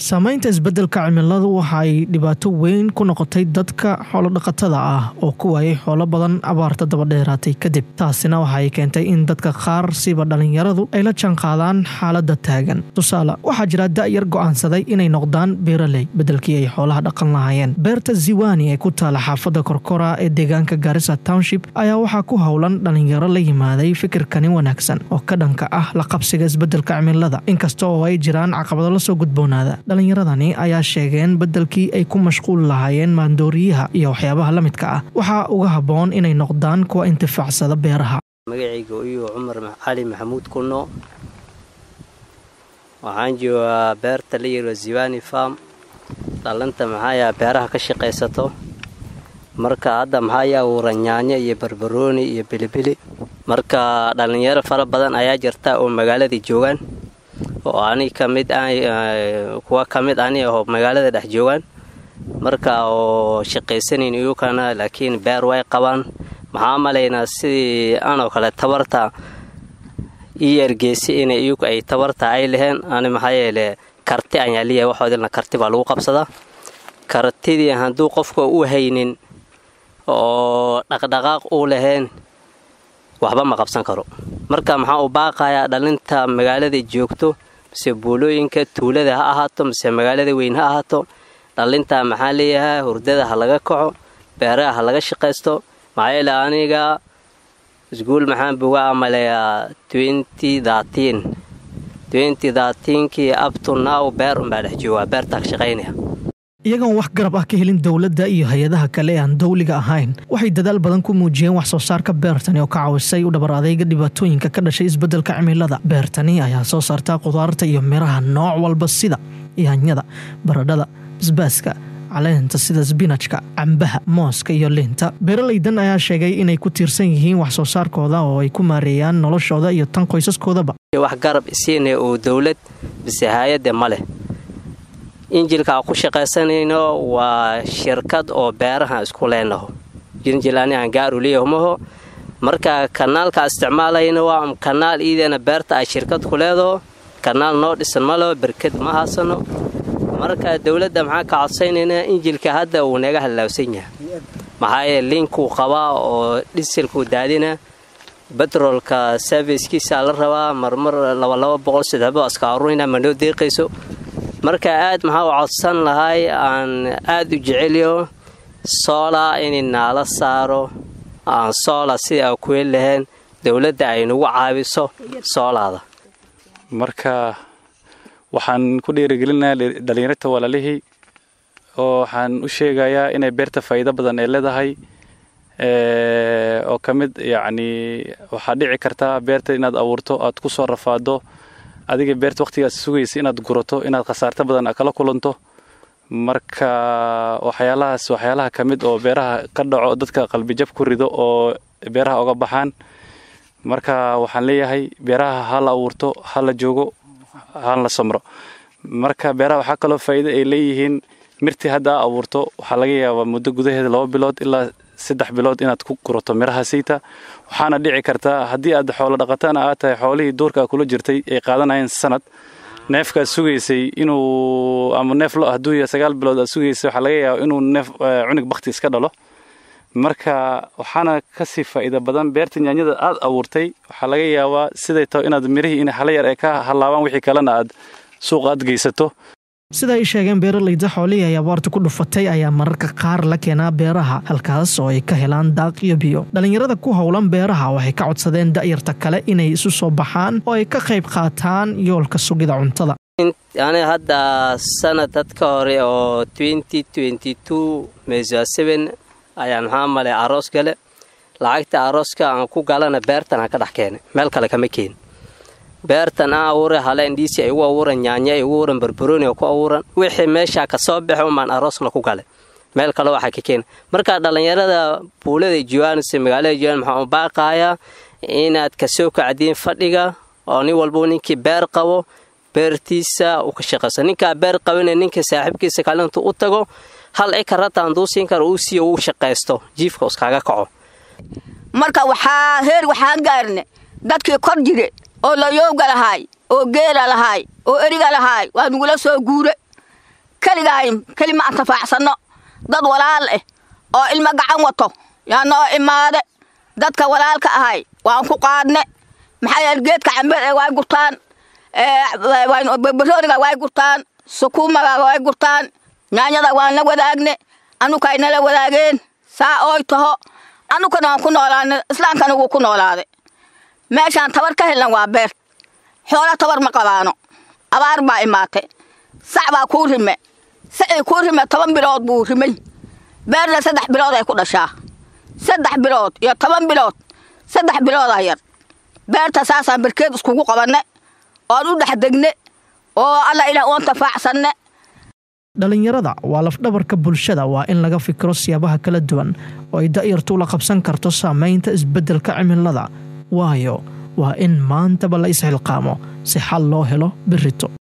saamaynta isbeddelka cimiladu waxay dhibaato weyn ku noqotay dadka xoolo dhaqatada ah oo ku waayay xoolo badan abaarta daba dheeraatay kadib. Taasina waxay keentay in dadka qaar siba dhalinyaradu ay la jaanqaadaan xaaladda taagan. Tusaale, waxaa jira da'yar go'aansaday inay noqdaan beeraley beddelkii ay xoolaha dhaqan lahaayeen. Beerta Ziwani ee ku taala xaafadda Korkora ee deegaanka Garissa Township ayaa waxaa ku howlan dhalinyaro la yimaaday fikirkani wanaagsan oo ka dhanka ah la qabsiga isbeddelka cimilada, inkasta oo ay jiraan caqabado la soo gudboonaada. dhalinyaradani ayaa sheegeen beddelkii ay ku mashquul lahaayeen maandooriyaha iyo waxyaabaha la midka ah waxaa uga habboon inay noqdaan kuwa intifaacsada beeraha. magacaygu iyo Cumar Ali Maxamuud Kunno waxaan joogaa beerta la yiraahdo Ziwani Farm. dhalanta maxaa beeraha ka shaqeysato marka hadda maxaa abuuran yaanyo iyo barbarooni iyo bilibili. marka dhalinyaro fara badan ayaa jirta oo magaalada joogan oo ani kamid kuwa kamid oo magaalada dhex joogan marka oo shaqeysaneen iyo kana laakiin beer way qabaan. maxaa maleynaa sidii aanoo kale tabarta iyargeesi in ay tabarta ay leheen ani maxaa yeelay karti aan yaaliya waxoodina karti baa lagu qabsadaa. kartidii hadduu qofku u haynin oo dhaqdhaqaaq u leheen waxba ma qabsan karo. marka maxaa u baaqayaa dhalinta magaalada joogto mise buulooyinka tuulada ha ahaato mise magaalada weyn ha ahaato, dhalinta maxaa leeyahay hurdada ha laga kaco, beeraha ha laga shaqeysto. maxaa yeelay aniga iskuul maxaan buuga amaleeyaa 2013kii up to now beer unbaa dhex joogaa, beertaa ka shaqaynaya. iyagoon wax garab ah ka helin dowladda iyo hay-adaha kale ee aan dawliga ahayn waxay dadaal badan ku muujiyeen wax soo saarka beertani oo ka caawisay u dhabar adayga dhibaatooyinka ka dhashay isbeddelka cimilada. beertani ayaa soo saarta qudaarta iyo miraha nooc walba sida yaanyada, baradhada, basbaaska, caleenta sida spinachka, cambaha, mooska iyo liinta. beeralaydan ayaa sheegay inay ku tiirsan yihiin wax soo saarkooda oo ay ku maareeyaan noloshooda iyo tan qoysaskoodaba. wax garab isiinay oo dawlad bise hay'ad ma leh. injilka ku shaqeysanayno waa shirkad oo beeraha isku leenaho injilani aan gaar u leeyahay. marka kanaalka isticmaalayna waa kanaal iidana beerta ay shirkad ku leedo, kanaal noo dhisan ma leh, barkad ma haasano. marka dawladda maxaa ka codsaynayna injilka hadda uu naga halawsan yahay. maxaa yeelay linku qabaa oo dieselku daadina petrolka servicekiisa la rabaa marmar 200-300 aska aruurina ma noo deeqayso. marka aad maxaa u codsan lahay aan aad u jeceliyo soola in naala saaro aan soola si ay ku leeyahay dawladda ay nagu caawiso soolada. marka waxaan ku dhiirigelinayaa dhalinyarada walaalihii oo waxaan u sheegayaa inay beerta faa'iido badan ay leedahay oo kamid waxa dhici karta beerta inaad abuurto aad ku soo rafaado adiga beerta waqtigaas sugaysa inaad gurato inaad khasaarta badan kala kulanto. marka waxyaalaha kamid oo beeraha ka dhaco dadka qalbi jab ku rido oo beeraha uga baxaan. marka waxaan leeyahay beeraha ha la abuurto, ha la joogo, ha la samro. marka beeraha waxa kale oo faa'iido ay leeyihiin mirti hadda abuurto waxa laga yaabaa muddo gudaheeda 2 bilood ilaa 3 bilood inaad ku gurato miraha siita. waxaana dhici karta haddii aad xoolo dhaqataan aad tahay xoolihii duurka kula jirtay ay qaadanayeen sanad neefka sugaysay inuu ama neef lo hadduu 9 bilood aad sugaysay waxa laga yaabaa inuu neef cunug bakti iska dhalo. marka waxaana ka sii faa'iido badan beerta yaanyada aad abuurtay waxa laga yaabaa siday tahay inaad mirihii in hal yar ay ka halaabaan wixii kalena aad suuq aad geysato. sida ay sheegeen beeralayda xoolihii ay abaarta ku dhufatay ayaa mararka qaar la keenaa beeraha halkaas oo ay ka helaan daaq iyo biyo. dhalinyarada ku howlan beeraha waxay ka codsadeen da'yarta kale inay isu soo baxaan oo ay ka qayb qaataan yoolka sugida cuntada. ani hadda sanadka hore oo 2022 May 7 ayaan maxaa malay aroos gale. lacagta arooska aan ku galana beertan aan ka dhax keenay, meel kale kama keen. beertan aawure haleendisi ay ugu aawuran yaanya ay ugu aawuran barbarooni ku aawuran wixii meesha ka soo baxo maan aroosna ku galay meel kale waxa ka keen. marka dhalinyarada buulada Johannes magaalada Johannes maxaa u baaqayaa inaad ka soo kacdiin fadhiga oo nin walba ninkii beer qabo beertiisa uu ka shaqaysan. ninka beer qabana ninka saaxiibkiisa kaalinta u tago hal ay karataan doosin kar uu si uu shaqaysto jiifka iskaga kaco. marka waxaan gaarne dadkii kor jire oo la yooga lahaay oo geela lahaay oo eriga lahaay waa nugula soo guure kaligahay kalima aan tafaacsanno dad walaal ah oo ilma gacan wato yaa noo imaade dadka walaalka ahay waan ku qaadne maxay geedka cambe way gurtaan barooniga way gurtaan sukuumaga way gurtaan nyaanyada waan la wadaagne anukayna la wadaageen saa ooy taho anukana waan ku noolaane islaamkana wuu ku noolaade meeshaan tabar ka helan waa beer xoolo tabar ma qabaano abaar baa imaate sac baa kuu rime sacii kuu rime 10 bilood buu rimay beerna 3 bilood ay ku dhashaa 3 bilood iyo 10 bilood 3 bilood ayar beerta saasaan barkeed iskugu qabanne oo u dhaxdegne oo alla ilaahay oo tafaacsanne dhalinyarada waa lafdhabarka bulshada waa in laga fikiro siyaabaha kala duwan oo ay da'yartu la qabsan karto saameynta isbeddelka cimilada waayo waa in maantaba la isxilqaamo si xal loo helo birrito